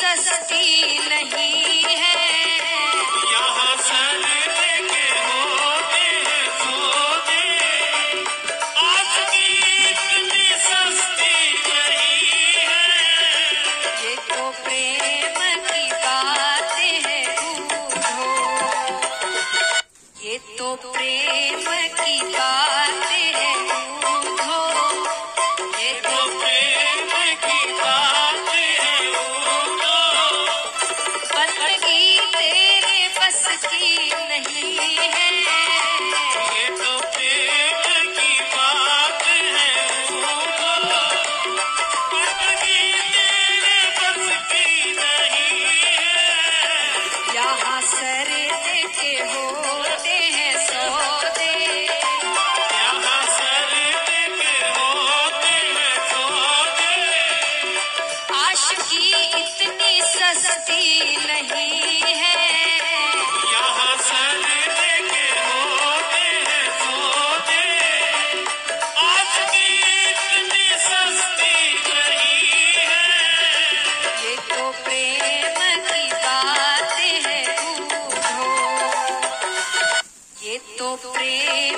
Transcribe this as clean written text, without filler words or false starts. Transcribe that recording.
सस्ती नहीं है। यहाँ सर लेके होते हैं सौदे, आशिकी इतनी सस्ती नहीं है। ये तो प्रेम की बातें हैं बूढ़ो, ये तो प्रेम की बातें हैं बूढ़ो, ये तो प्रेम की बातें हैं बूढ़ो, बंदगी तेरे बस की नहीं है। ये तो प्रेम की बात है बूढ़ो, बंदगी तेरे बस की नहीं है। यहाँ सर देके होते हैं सौदे, यहाँ सर लेके होते हैं सौदे, आशिकी इतनी सस्ती नहीं है। यहाँ सर लेके होते हैं सौदे, आशिकी इतनी सस्ती नहीं है। ये तो प्रेम की बातें हैं बूढ़ो, ये तो प्रेम